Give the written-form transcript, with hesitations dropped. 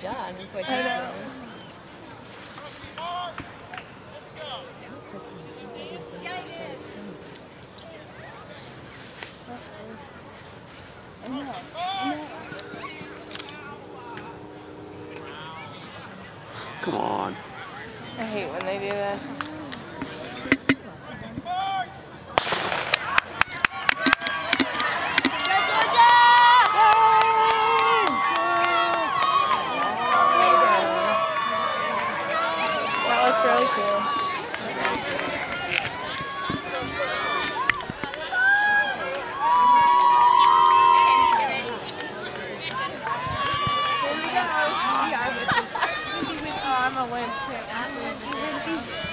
done. But I know. I know. Come on. I hate when they do this. That looks really cool. Here we go. Oh, I'm a limp.